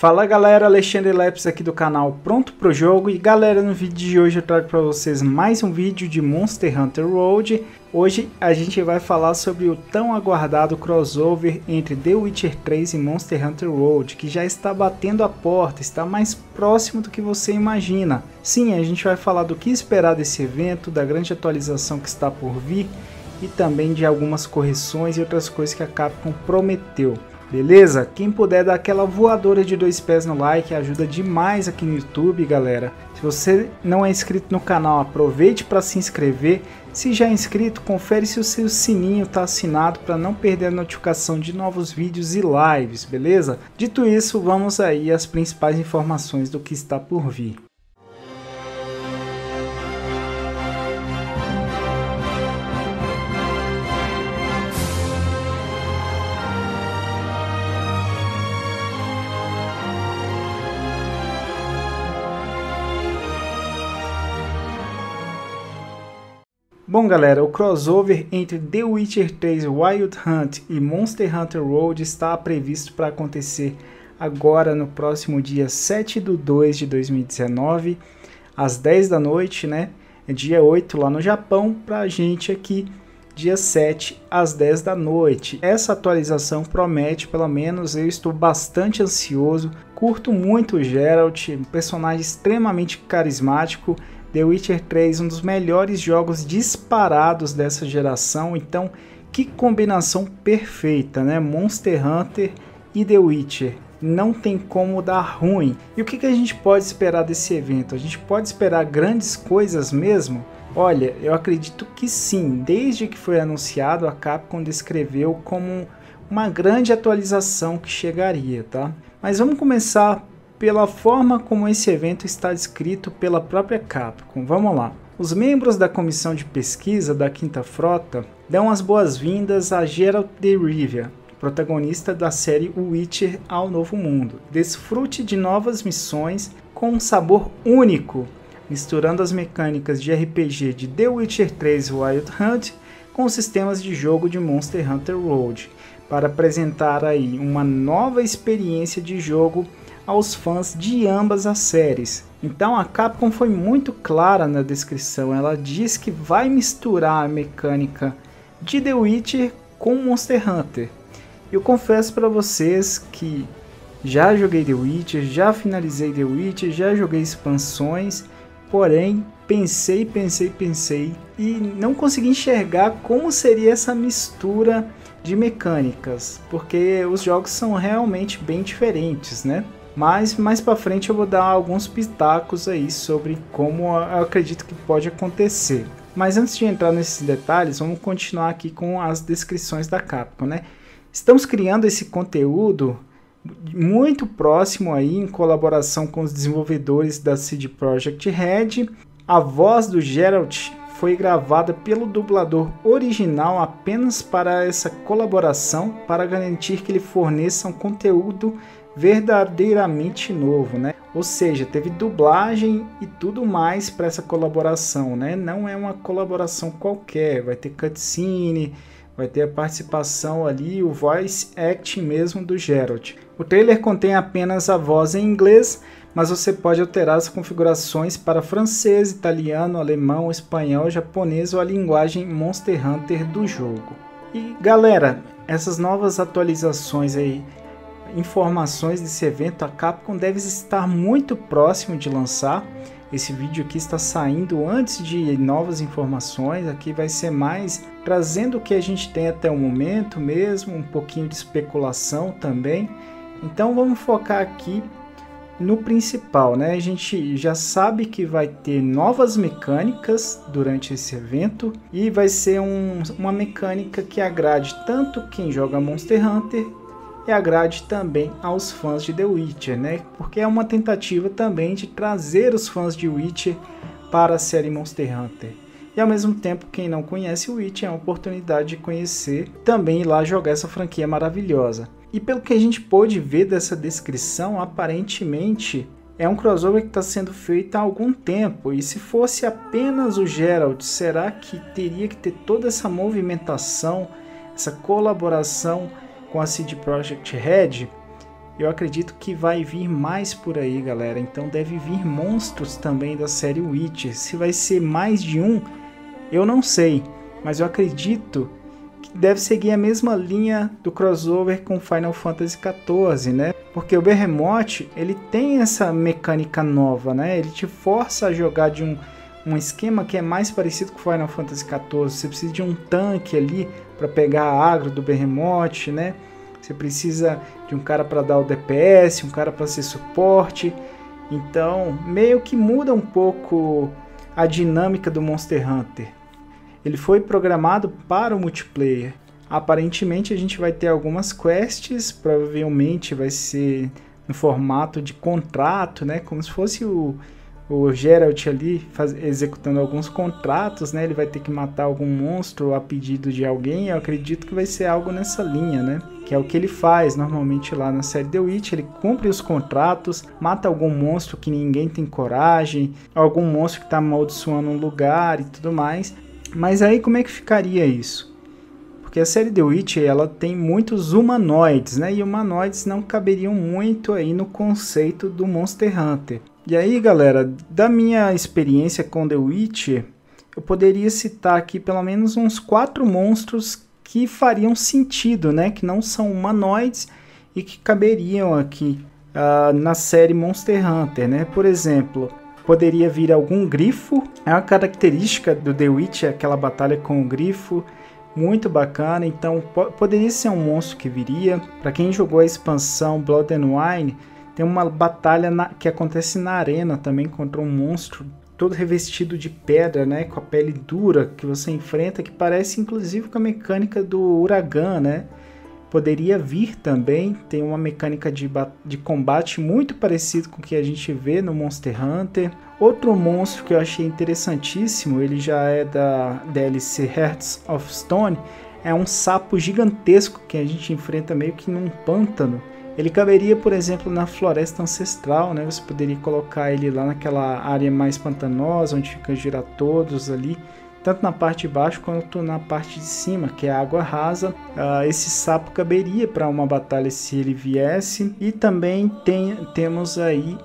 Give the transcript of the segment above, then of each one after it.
Fala galera, Alexandre Lepes aqui do canal Pronto Pro Jogo. E galera, no vídeo de hoje eu trago para vocês mais um vídeo de Monster Hunter World. Hoje a gente vai falar sobre o tão aguardado crossover entre The Witcher 3 e Monster Hunter World, que já está batendo a porta, está mais próximo do que você imagina. Sim, a gente vai falar do que esperar desse evento, da grande atualização que está por vir e também de algumas correções e outras coisas que a Capcom prometeu. Beleza? Quem puder dar aquela voadora de 2 pés no like ajuda demais aqui no YouTube, galera. Se você não é inscrito no canal, aproveite para se inscrever. Se já é inscrito, confere se o seu sininho está assinado para não perder a notificação de novos vídeos e lives, beleza? Dito isso, vamos aí às principais informações do que está por vir. Bom galera, o crossover entre The Witcher 3 Wild Hunt e Monster Hunter World está previsto para acontecer agora no próximo dia 7/2 de 2019, às 10 da noite, né? É dia 8 lá no Japão, pra gente aqui dia 7 às 10 da noite. Essa atualização promete, pelo menos eu estou bastante ansioso, curto muito o Geralt, um personagem extremamente carismático. The Witcher 3, um dos melhores jogos disparados dessa geração, então que combinação perfeita, né? Monster Hunter e The Witcher, não tem como dar ruim. E o que a gente pode esperar desse evento? A gente pode esperar grandes coisas mesmo? Olha, eu acredito que sim, desde que foi anunciado a Capcom descreveu como uma grande atualização que chegaria, tá? Mas vamos começar pela forma como esse evento está descrito pela própria Capcom. Vamos lá. Os membros da comissão de pesquisa da Quinta Frota dão as boas-vindas a Geralt de Rivia, protagonista da série Witcher ao Novo Mundo. Desfrute de novas missões com um sabor único, misturando as mecânicas de RPG de The Witcher 3 Wild Hunt com os sistemas de jogo de Monster Hunter World, para apresentar aí uma nova experiência de jogo aos fãs de ambas as séries. Então a Capcom foi muito clara na descrição, ela diz que vai misturar a mecânica de The Witcher com Monster Hunter. Eu confesso para vocês que já joguei The Witcher, já finalizei The Witcher, já joguei expansões, porém pensei e não consegui enxergar como seria essa mistura de mecânicas, porque os jogos são realmente bem diferentes, né? Mas mais para frente eu vou dar alguns pitacos aí sobre como eu acredito que pode acontecer. Mas antes de entrar nesses detalhes, vamos continuar aqui com as descrições da Capcom, né? Estamos criando esse conteúdo muito próximo aí, em colaboração com os desenvolvedores da CD Projekt Red. A voz do Geralt foi gravada pelo dublador original apenas para essa colaboração, para garantir que ele forneça um conteúdo verdadeiramente novo, né? Ou seja, teve dublagem e tudo mais para essa colaboração, né? Não é uma colaboração qualquer, vai ter cutscene, vai ter a participação ali, o voice acting mesmo do Geralt. O trailer contém apenas a voz em inglês, mas você pode alterar as configurações para francês, italiano, alemão, espanhol, japonês ou a linguagem Monster Hunter do jogo. E galera, essas novas atualizações aí, informações desse evento, a Capcom deve estar muito próximo de lançar. Esse vídeo aqui está saindo antes de novas informações, aqui vai ser mais trazendo o que a gente tem até o momento mesmo, um pouquinho de especulação também. Então vamos focar aqui no principal, né? A gente já sabe que vai ter novas mecânicas durante esse evento e vai ser uma mecânica que agrade tanto quem joga Monster Hunter e agrade também aos fãs de The Witcher, né? Porque é uma tentativa também de trazer os fãs de Witcher para a série Monster Hunter. E ao mesmo tempo, quem não conhece o Witcher é uma oportunidade de conhecer também ir lá jogar essa franquia maravilhosa. E pelo que a gente pôde ver dessa descrição, aparentemente é um crossover que está sendo feito há algum tempo. E se fosse apenas o Geralt, será que teria que ter toda essa movimentação, essa colaboração com a CD Projekt Red? eu acredito que vai vir mais por aí, galera. Então deve vir monstros também da série Witcher. Se vai ser mais de um, eu não sei, mas eu acredito que deve seguir a mesma linha do crossover com Final Fantasy XIV, né? Porque o Behemoth, ele tem essa mecânica nova, né? Ele te força a jogar de um esquema que é mais parecido com Final Fantasy XIV. Você precisa de um tanque ali para pegar a agro do Behemoth, né? Você precisa de um cara para dar o DPS, um cara para ser suporte. Então, meio que muda um pouco a dinâmica do Monster Hunter. Ele foi programado para o multiplayer. Aparentemente a gente vai ter algumas quests, provavelmente vai ser no formato de contrato, né? Como se fosse o Geralt ali executando alguns contratos, né? Ele vai ter que matar algum monstro a pedido de alguém. Eu acredito que vai ser algo nessa linha, né? Que é o que ele faz normalmente lá na série The Witcher. Ele cumpre os contratos, mata algum monstro que ninguém tem coragem, algum monstro que está amaldiçoando um lugar e tudo mais. Mas aí como é que ficaria isso? Porque a série The Witcher, ela tem muitos humanoides, né? E humanoides não caberiam muito aí no conceito do Monster Hunter. E aí, galera, da minha experiência com The Witcher, eu poderia citar aqui pelo menos uns 4 monstros que fariam sentido, né? Que não são humanoides e que caberiam aqui na série Monster Hunter, né? Por exemplo, poderia vir algum grifo. É uma característica do The Witcher, aquela batalha com o grifo, muito bacana. Então, poderia ser um monstro que viria. Para quem jogou a expansão Blood and Wine, tem uma batalha que acontece na arena também contra um monstro todo revestido de pedra, né, com a pele dura que você enfrenta, que parece inclusive com a mecânica do Uragan, né? Poderia vir também, tem uma mecânica de combate muito parecido com o que a gente vê no Monster Hunter. Outro monstro que eu achei interessantíssimo, ele já é da DLC Hearts of Stone, é um sapo gigantesco que a gente enfrenta meio que num pântano. Ele caberia, por exemplo, na Floresta Ancestral, né? Você poderia colocar ele lá naquela área mais pantanosa, onde fica Giratodos ali, tanto na parte de baixo quanto na parte de cima, que é a água rasa. Esse sapo caberia para uma batalha se ele viesse. E também temos aí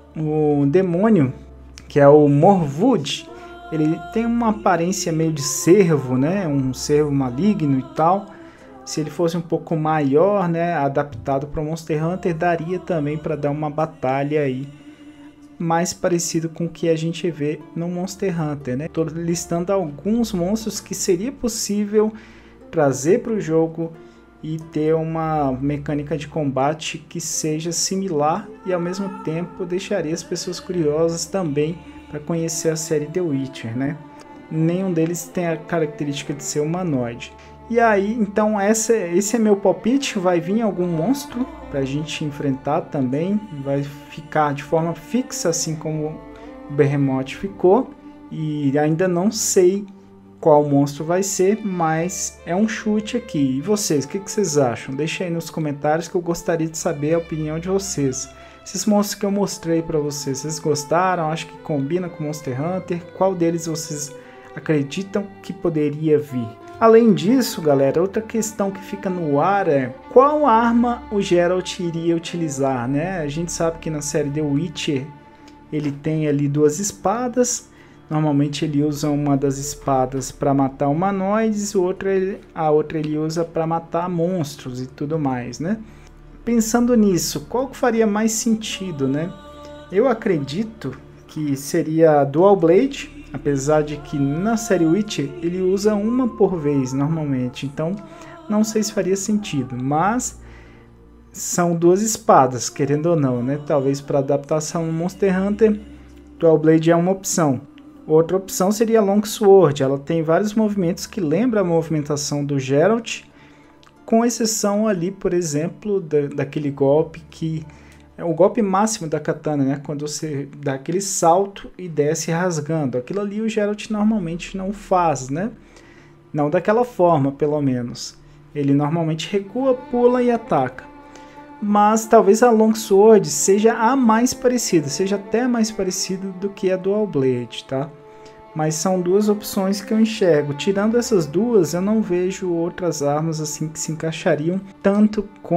o demônio, que é o Morwood. Ele tem uma aparência meio de cervo, né? Um cervo maligno e tal. Se ele fosse um pouco maior, né, adaptado para o Monster Hunter, daria também para dar uma batalha aí mais parecido com o que a gente vê no Monster Hunter, né? Estou listando alguns monstros que seria possível trazer para o jogo e ter uma mecânica de combate que seja similar e ao mesmo tempo deixaria as pessoas curiosas também para conhecer a série The Witcher, né? Nenhum deles tem a característica de ser humanoide. E aí, então esse é meu palpite. Vai vir algum monstro para a gente enfrentar também. Vai ficar de forma fixa, assim como o Behemoth ficou. E ainda não sei qual monstro vai ser, mas é um chute aqui. E vocês, o que vocês acham? Deixa aí nos comentários que eu gostaria de saber a opinião de vocês. Esses monstros que eu mostrei para vocês, vocês gostaram? Acho que combina com Monster Hunter? Qual deles vocês acreditam que poderia vir? Além disso, galera, outra questão que fica no ar é qual arma o Geralt iria utilizar, né? A gente sabe que na série The Witcher ele tem ali 2 espadas. Normalmente ele usa uma das espadas para matar humanoides, a outra ele usa para matar monstros e tudo mais, né? Pensando nisso, qual que faria mais sentido, né? Eu acredito que seria a Dual Blade, apesar de que na série Witcher ele usa uma por vez normalmente, então não sei se faria sentido, mas são 2 espadas, querendo ou não, né? Talvez para adaptação no Monster Hunter, Dual Blade é uma opção. Outra opção seria a Longsword, ela tem vários movimentos que lembram a movimentação do Geralt, com exceção ali, por exemplo, daquele golpe que é o golpe máximo da katana, né? Quando você dá aquele salto e desce rasgando. Aquilo ali o Geralt normalmente não faz, né? Não daquela forma, pelo menos. Ele normalmente recua, pula e ataca. Mas talvez a Longsword seja a mais parecida, seja até mais parecida do que a Dual Blade, tá? Mas são 2 opções que eu enxergo. Tirando essas 2, eu não vejo outras armas assim que se encaixariam tanto com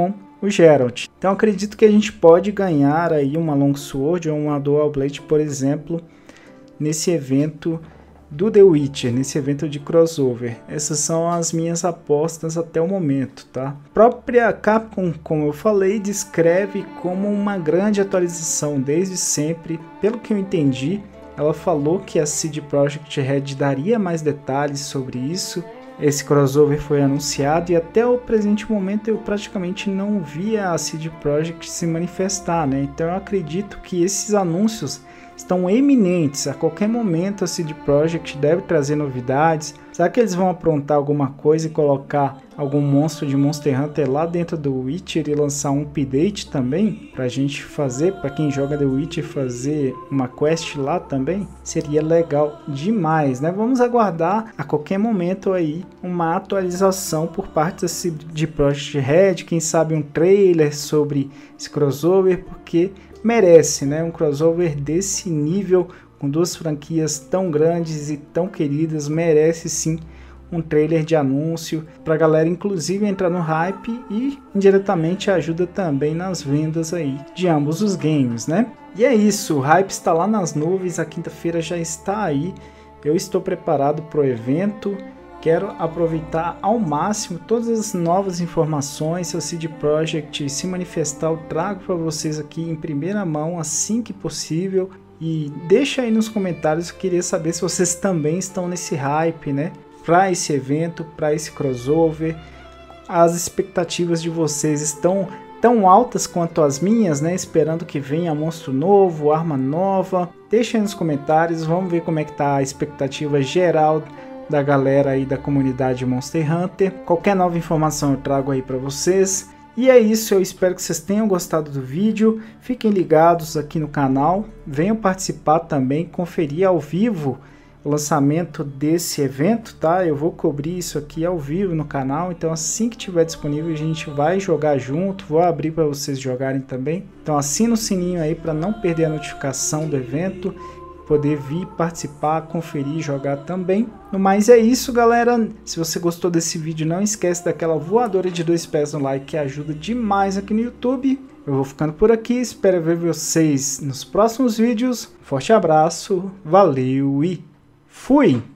o Geralt. Então acredito que a gente pode ganhar aí uma Longsword ou uma Dual Blade, por exemplo, nesse evento do The Witcher, nesse evento de crossover. Essas são as minhas apostas até o momento, tá? A própria Capcom, como eu falei, descreve como uma grande atualização desde sempre. Pelo que eu entendi, ela falou que a CD Projekt Red daria mais detalhes sobre isso. Esse crossover foi anunciado e até o presente momento eu praticamente não vi a CD Projekt se manifestar, né? Então eu acredito que esses anúncios estão eminentes. A qualquer momento a CD Projekt deve trazer novidades. Será que eles vão aprontar alguma coisa e colocar algum monstro de Monster Hunter lá dentro do Witcher e lançar um update também pra gente fazer, pra quem joga The Witcher, fazer uma quest lá também? Seria legal demais, né? Vamos aguardar a qualquer momento aí uma atualização por parte da CD Projekt Red, quem sabe um trailer sobre esse crossover, porque merece, né? Um crossover desse nível, com duas franquias tão grandes e tão queridas, merece sim um trailer de anúncio para a galera inclusive entrar no hype e indiretamente ajuda também nas vendas aí de ambos os games, né? E é isso, o hype está lá nas nuvens, a quinta-feira já está aí, eu estou preparado para o evento. Quero aproveitar ao máximo todas as novas informações. Se a CD Projekt se manifestar, eu trago para vocês aqui em primeira mão assim que possível. E deixa aí nos comentários, eu queria saber se vocês também estão nesse hype, né? Para esse evento, para esse crossover. As expectativas de vocês estão tão altas quanto as minhas, né? Esperando que venha monstro novo, arma nova. Deixa aí nos comentários, vamos ver como é que tá a expectativa geral da galera aí da comunidade Monster Hunter. Qualquer nova informação eu trago aí para vocês. E é isso, eu espero que vocês tenham gostado do vídeo. Fiquem ligados aqui no canal, venham participar também, conferir ao vivo o lançamento desse evento, tá? Eu vou cobrir isso aqui ao vivo no canal, então assim que tiver disponível a gente vai jogar junto, vou abrir para vocês jogarem também. Então assina o sininho aí para não perder a notificação do evento, poder vir participar, conferir e jogar também. No mais é isso, galera. Se você gostou desse vídeo, não esquece daquela voadora de 2 pés no like, que ajuda demais aqui no YouTube. Eu vou ficando por aqui, espero ver vocês nos próximos vídeos. Forte abraço, valeu e fui!